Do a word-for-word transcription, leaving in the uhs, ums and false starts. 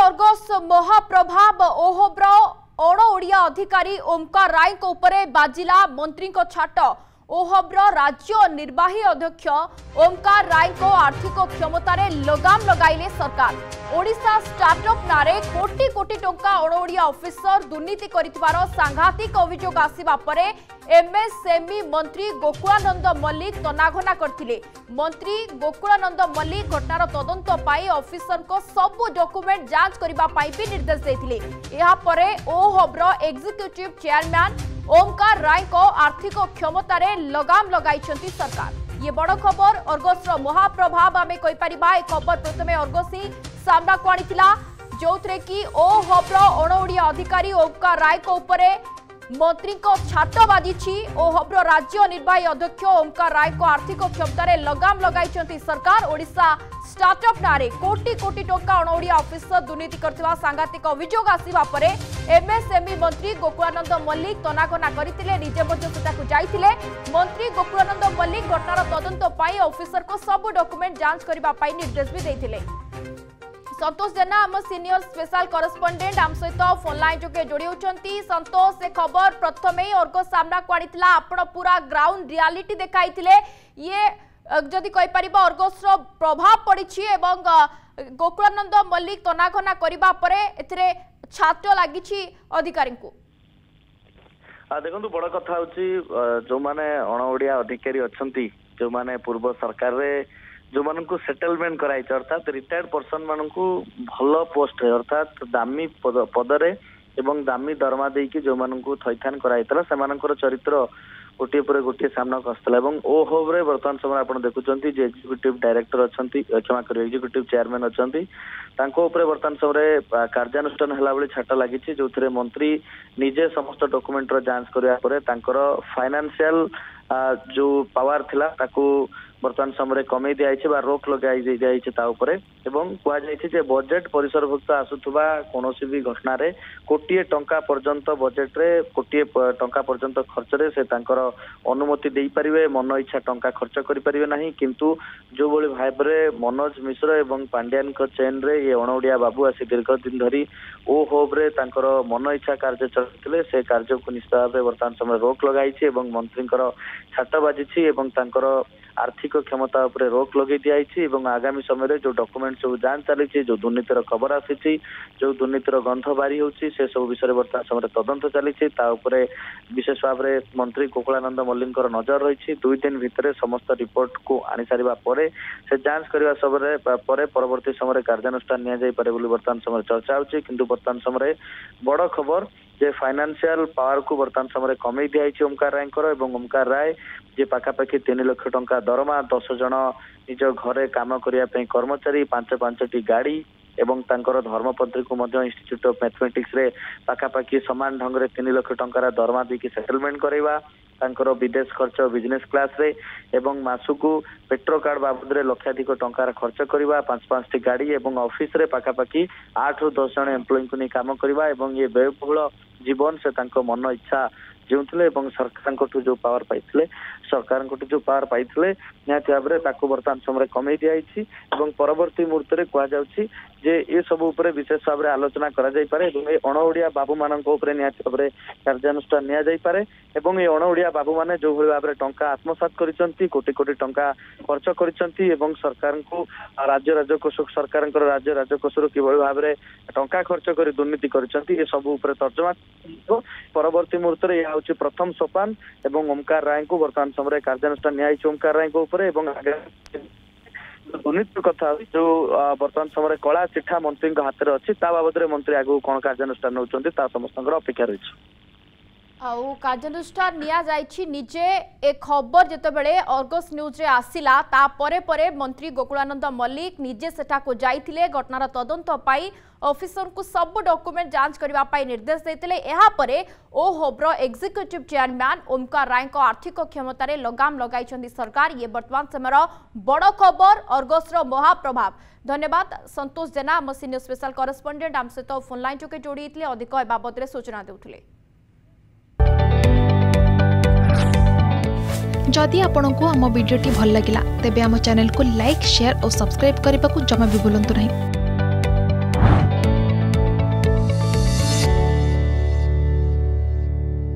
Argus महाप्रभाव ओहब्र अण ओडिया अधिकारी ओमकार राय उपरे बाजिला मंत्री छाट। ओहब्र राज्य निर्वाही अध्यक्ष ओमकार राय को आर्थिक क्षमतार लगाम लगाइले सरकार। ओडिशा स्टार्टअप नारे कोटी कोटी टंका अणओडिया ऑफिसर दुर्नीति करिथिबार सांघातिक अभियोग आसिबा परे एमएसएमई मंत्री गोकुलानंद मल्लिक तनाघना करथिले। मंत्री गोकुलानंद मल्लिक घटनार तदंत पाई ऑफिसर को सबु डॉक्यूमेंट जांच करिबा पाई भी निर्देश देथिले। एहा परे ओहब्र एग्जीक्यूटिव चेयरमैन ओमकार राय को आर्थिक क्षमतार लगाम लगाइछंती सरकार। ये बड़ खबर अर्गस महाप्रभाव आमे कहि परिबा। ए खबर प्रथमे अर्गस ही सामना को आनिथिला जोथरे कि ओहब्र अणओडिया अधिकारी ओमकार राय को उपरे मंत्री को छाट बाजी। ओहब्र राज्य निर्वाही अध्यक्ष ओमकार राय को आर्थिक क्षमतार लगाम लगाइछंती सरकार। ओडिशा स्टार्टअप नारे कोटी कोटी टंका अणओडिया ऑफिसर दुर्नीति करथिबा सांघातिक अभियोग आसिबा परे एमएसएमई मंत्री गोकुलानंद मल्लिक तनाघना करथिले। निजे मध्य सेटाकु जाइथिले। मंत्री गोकुलानंद मल्लिक घटनार तदंत पाई ऑफिसर को सब डॉक्यूमेंट जांच करिबा पाई निर्देश भी दैथिले। संतोष जेना आम सीनियर स्पेशल करेस्पोंडेंट आम सहित फोन लाइन जोगे जोड़ी होती। संतोष ए खबर प्रथम ही अर्गस सामना को आनिथिला आपण पूरा ग्राउंड रियलिटी देखाइथिले। ये जदि कहि परिबा अर्गस रो प्रभाव पड़िछि एवं गोकुलानंद मल्लिक तनाघना करिबा परे एथिरे छाट लागिछि अधिकारी को। देखो बड़ कथा होछि जो माने अणओडिया अधिकारी अछंती जो माने पूर्व सरकार रे जो मान को सेटलमेंट कराई अर्थात रिटायर्ड पर्सन मान को भल पोस्ट अर्थात दामी पद पदरे एवं दामी दरमा देकी जो मान को थैथान कराई से चरित्र गोटे पर गोटे सामना आसला। ओहब्रे बर्तमान समय आप देखुं जे एक्जिक्यूटिव डायरेक्टर अच्छा क्षमा कर एक्जिक्यूटिव चेयरमैन अच्छा बर्तमान समय कार्यानुष्ठान है भाई छाट लगी जो मंत्री निजे समस्त डॉक्यूमेंट जांच करने फाइनेंशियल जो पावर थिला ताकू बर्तमान समय कमे दिया रोक लगाई कहुई बजेट परिसरभुक्त आसुवा कौन भी घटना रे कोटिए टंका पर्यंत बजेट रे कोटिए टंका पर्यंत खर्च रे से तांकर अनुमति दे पारिबे मन इच्छा टंका खर्च करि पारिबे नाही। किंतु जो भली भाव रे मनोज मिश्र एवं पांड्यान को चेन रे ये अणओडिया बाबू आसी दीर्घ दिन धरी ओहब्रे तांकर मन इच्छा कार्य चलते से कार्य को निश्चित भाव बर्तमान समय रोक लगाई एवं मंत्री छाट बाजी एवं तांकर आर्थिक क्षमता उपरे रोक लगे दिखाई आगामी समय जो डॉक्यूमेंट सब जांच चली जो दुर्नीतिर खबर आसी जो दुर्नीतिर गंध बारी होची से सब विषय बर्तमान समय तदंत चली विशेष भाव में मंत्री गोकुलानंद मल्लिक नजर रही दुई दिन भितर समस्त रिपोर्ट को आनी सारिबा परे से जांच करने समय परवर्ती समय कार्यानुष्ठान नियाजाइपारे बोली बर्तमान समय चर्चा होची। किंतु बर्तमान समय बड़ खबर जे फाइनेंशियल पावर को बर्तमान समय कमे दिखाई ओमकार राय एवं ओमकार राय जे पाखापाखि तीन लाख टंका दरमा दस जन निज घरे काम करने कर्मचारी पांच पांचटी गाड़ी एवं तांकर धर्मपत्री को इंस्टीट्यूट ऑफ मैथमेटिक्स रे पाखापाखि समान ढंग रे तीन लाख टंकार दरमा देकी सेटलमेंट करवा तांकर विदेश खर्च बिजनेस क्लास रे एवं मासुकू पेट्रो कार्ड बाबद रे लक्षाधिक टंकार खर्च करवा पांच पांच टी गाड़ी एवं ऑफिस रे पाखापाखि आठ रु दस जन एम्प्लॉय को नहीं काम करवा एवं ये व्ययबहुल जीवन से तांको मन इच्छा जीउथिले एवं सरकार जो पावर पाइथिले सरकार जो पावर पाइथिले निहाती भाव में ताको बर्तमान समय कमे दिखाई परवर्ती मुहूर्त में कहुच्छी जे ये सब उपरे विशेष भाव में आलोचना करा जाई पारे एवं अणओडिया बाबू मान निहाती भाव में कार्यानुष्ठान निया जाई पारे एवं ये अणओडिया बाबू माने जो भली भाव में टंका आत्मसात करिसंती कोटी कोटी टंका खर्च करिसंती एवं सरकार को राज्य राजकोष सरकार राज्य राजकोष किभली भाव में टंका खर्च कर दुर्नीति करिसंती ये सब उपरे तर्जमा परवर्ती मुहूर्त में यह हूँ प्रथम सोपान एवं ओमकार राय को बर्तमान समय कार्यानुष्ठान नियाई ओमकार राय ऊपर दुर्नीति कथा जो बर्तमान समय कला चिठा मंत्री हाथ में अच्छी बाबद में मंत्री आगू कौन कार्यानुष्ठान होती समस्त अपेक्षा रही आउ कार्यानुष्ठान निया जाइछि। निजे ए खबर जेतेबेले अर्गस न्यूज रे आसिला ता परे परे मंत्री गोकुलानंद मल्लिक निजे सेठा को जाइथिले घटनार तदंत पाई ऑफिसर को सब डॉक्यूमेंट जांच करबा पाई निर्देश देथिले। एहा परे ओहब्र एग्जीक्यूटिव चेयरमैन ओमकार राय को आर्थिक क्षमतार लगाम लगाइछंदी सरकार। ये वर्तमान समय बड़ खबर अर्गस रो महाप्रभाव। धन्यवाद संतोष जेना आम सीनियर स्पेशल करेस्पोंडेंट आम सहित फोन लाइन जोगे जोड़ी अधिक ए बाबद सूचना देउथिले। जदि आपंक आम भिडी भल लगा तेब आम चैनल को लाइक शेयर और सब्सक्राइब करने को जमा भी भूलु नहीं।